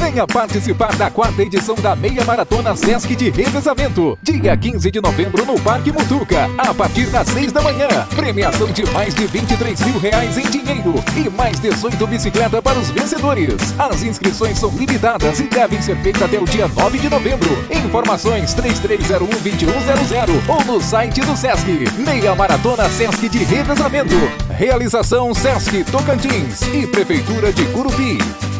Venha participar da 4ª edição da Meia Maratona Sesc de Revezamento, dia 15 de novembro no Parque Mutuca, a partir das 6 da manhã. Premiação de mais de R$23 mil em dinheiro e mais 18 bicicletas para os vencedores. As inscrições são limitadas e devem ser feitas até o dia 9 de novembro. Informações 3301-2100 ou no site do Sesc. Meia Maratona Sesc de Revezamento. Realização Sesc Tocantins e Prefeitura de Curupi.